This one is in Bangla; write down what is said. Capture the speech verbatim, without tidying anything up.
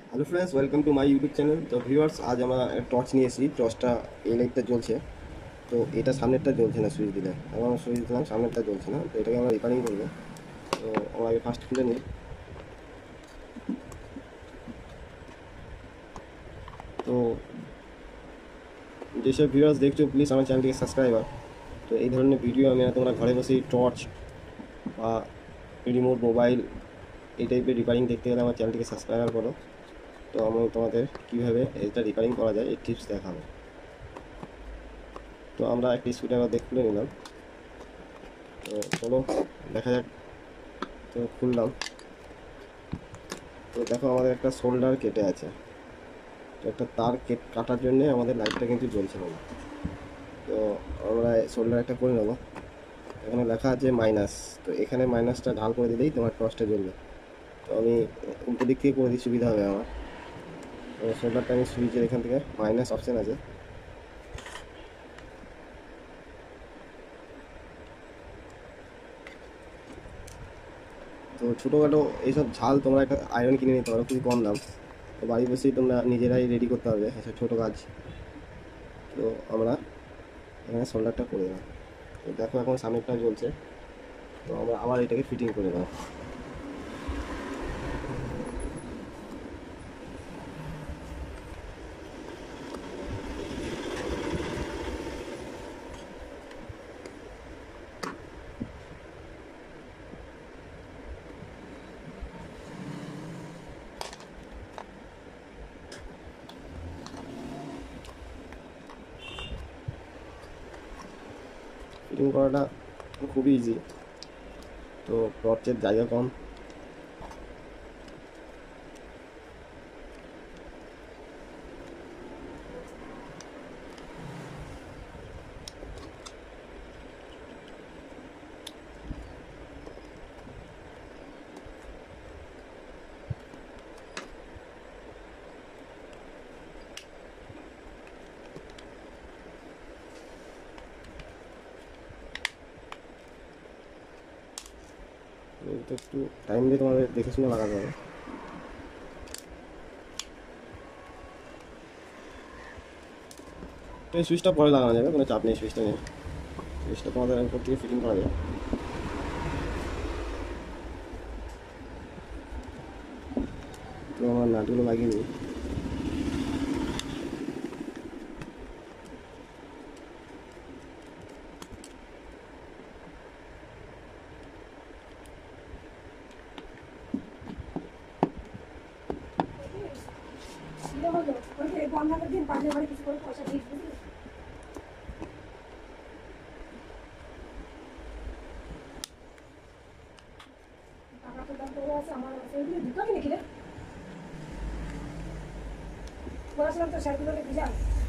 Hello friends, welcome to my YouTube channel. তো ভিউয়ার্স, আজ আমরা টর্চ নিয়ে এসেছি। টর্চটা এই লাইটটা জ্বলছে, তো এটা সামনেরটা জ্বলছে না। সুইচ দিলে আমরা সুইচ দিলাম, সামনেরটা জ্বলছে না। তো এটাকে আমরা রিপেয়ারিং করবো। তো আমরা আগে ফার্স্ট খুলে নিই। তো যেসব ভিউয়ার্স দেখছো, প্লিজ আমার চ্যানেলটিকে সাবস্ক্রাইবার। তো এই ধরনের ভিডিও আমি তোমরা ঘরে বসেই টর্চ বা রিমোট মোবাইল এই টাইপের রিপেয়ারিং দেখতে গেলে আমার চ্যানেলটিকে সাবস্ক্রাইবার করো। তো আমি তোমাদের কীভাবে এটা রিপেয়ারিং করা যায় এই টিপস দেখাবো। তো আমরা একটা স্ক্রুড্রাইভার দিয়ে খুলে নিলাম। তো চলো দেখা যাক। তো খুললাম। তো দেখো, আমাদের একটা শোল্ডার কেটে আছে। তো একটা তার কেট কাটার জন্যে আমাদের লাইটটা কিন্তু জ্বলছে না। তো আমরা শোল্ডার একটা করে নেবো। এখানে লেখা আছে মাইনাস। তো এখানে মাইনাসটা ঢাল করে দিলেই তোমার টর্চটা জ্বলবে। তো আমি উল্টো দিক থেকে করে দিই, সুবিধা হবে আমার। তো শোল্ডারটা আমি সুইচের এখান থেকে মাইনাস অপশান আছে, তো ছোটোখাটো এইসব ঝাল তোমরা একটা আয়রন কিনে নিতে পারো, খুবই কম দাম। তো বাড়ি বসেই তোমরা নিজেরাই রেডি করতে পারবে এসব ছোটো কাজ। তো আমরা এখানে শোল্ডারটা করে দেবো। তো দেখো, এখন সামনেরটা জ্বলছে। তো আমরা আবার এটাকে ফিটিং করে দেবো। ফিটিং করাটা খুবই ইজি। তো টর্চের জায়গা কম। তো একটু টাইম দিয়ে তোমাদের দেখে শুনে লাগাতে হবে। তো এই সুইচটা পরে লাগানো যাবে, কোনো চাপ নেই। সুইচটা নেই, সুইচটা তোমাদের উপর থেকে ফিটিং করা যায়। তো আমার নাটগুলো লাগিয়ে নিই। পড়াশোনা তো স্যারগুলোকে বুঝান।